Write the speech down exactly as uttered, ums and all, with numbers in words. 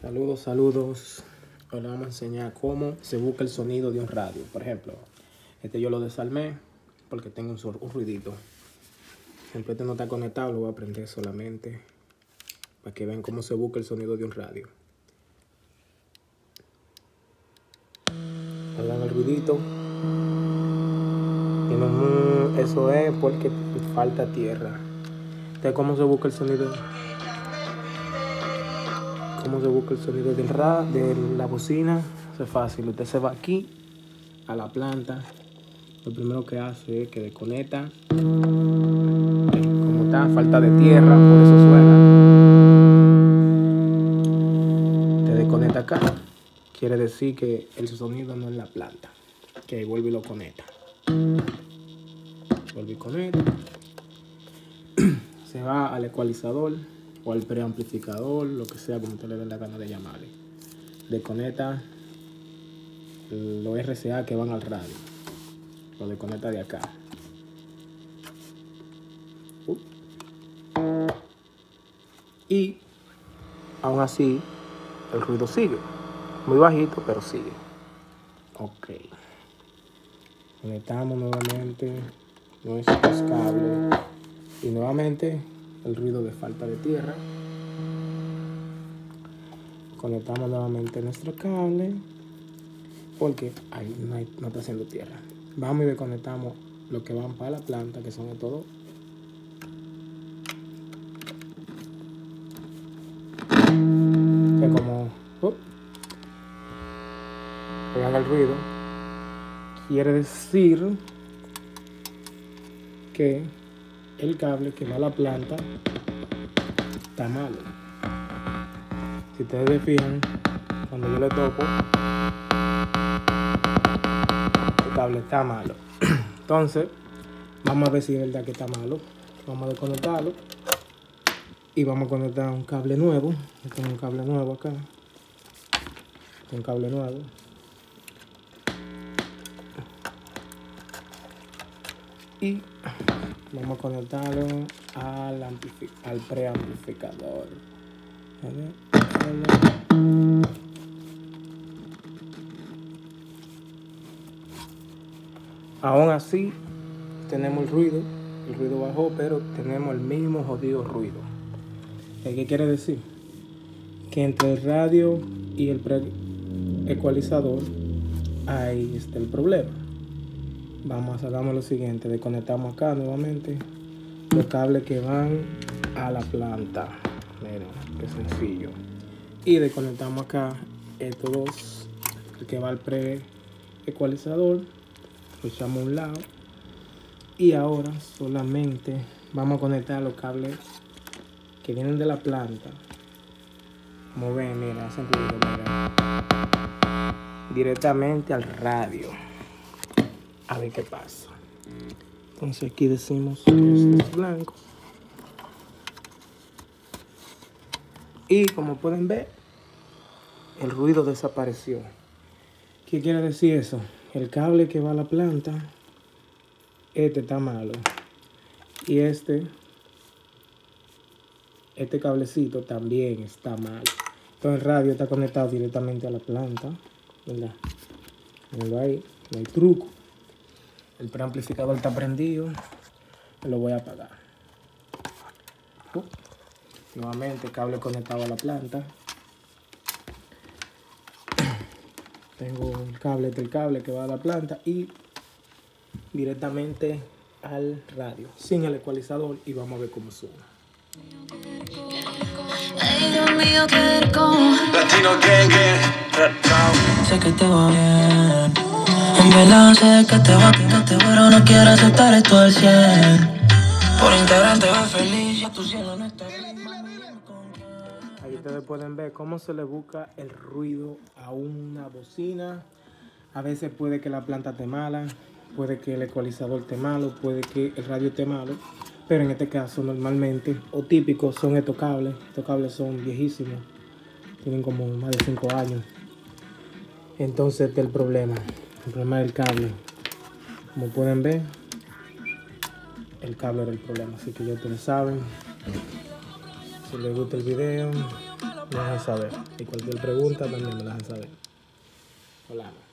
Saludos, saludos. Ahora vamos a enseñar cómo se busca el sonido de un radio. Por ejemplo, este yo lo desarmé porque tengo un, un ruidito. Siempre este no está conectado, lo voy a prender solamente para que vean cómo se busca el sonido de un radio. Hagan el ruidito. Y no, eso es porque falta tierra. Entonces, ¿cómo se busca el sonido? ¿Cómo se busca el sonido del ra de la bocina? Eso es fácil. Usted se va aquí a la planta. Lo primero que hace es que desconecta. Como está, falta de tierra, por eso suena. Te desconecta acá. Quiere decir que el sonido no es la planta. Que vuelve y lo conecta. Vuelve y conecta. Se va al ecualizador o al preamplificador, lo que sea, como usted le dé la gana de llamarle. Desconecta los R C A que van al radio. Lo desconecta de acá. Uh. Y aún así, el ruido sigue. Muy bajito, pero sigue. Ok. Conectamos nuevamente nuestros cables. Y nuevamente el ruido de falta de tierra. Conectamos nuevamente nuestro cable porque ahí no, hay, no está haciendo tierra. Vamos y desconectamos los que van para la planta, que son de todo. Que como uh, vean el ruido, quiere decir que el cable que va a la planta está malo. Si ustedes se fijan, cuando yo le toco, el cable está malo. Entonces, vamos a ver si es verdad que está malo. Vamos a desconectarlo y vamos a conectar un cable nuevo. Yo tengo un cable nuevo acá. Un cable nuevo. Y vamos a conectarlo al, al preamplificador. Aún así, tenemos el ruido. El ruido bajó, pero tenemos el mismo jodido ruido. ¿Qué quiere decir? Que entre el radio y el preecualizador, ahí está el problema. Vamos a hagamos lo siguiente, desconectamos acá nuevamente los cables que van a la planta. Miren, qué sencillo. Y desconectamos acá estos dos, el que va al preecualizador, lo echamos a un lado. Y ahora solamente vamos a conectar los cables que vienen de la planta. Como ven, miren, hacen ruido, miren. Directamente al radio. A ver qué pasa. Entonces aquí decimos que este es blanco. Y como pueden ver, el ruido desapareció. ¿Qué quiere decir eso? El cable que va a la planta, este está malo. Y este, este cablecito también está malo. Entonces el radio está conectado directamente a la planta, ¿verdad? Mírenlo ahí, no hay truco. El preamplificador está prendido. Lo voy a apagar. Uh, nuevamente cable conectado a la planta. Tengo el cable del cable que va a la planta y directamente al radio sin el ecualizador, y vamos a ver cómo suena. Ay, Dios mío, qué rico. Latino gang gang. Sé que te va bien. En verdad sé que te va a quitarte, pero no quiero aceptar esto al cien. Por Instagram te ves feliz, ya tu cielo no está feliz. Ahí ustedes pueden ver cómo se le busca el ruido a una bocina. A veces puede que la planta esté mala, puede que el ecualizador esté malo, puede que el radio esté malo. Pero en este caso normalmente, o típico, son estos cables. Estos cables son viejísimos, tienen como más de cinco años. Entonces este es el problema. El problema del cable. Como pueden ver, el cable era el problema. Así que ya ustedes saben. Si les gusta el video, me dejan saber. Y cualquier pregunta también me dejan saber. Hola.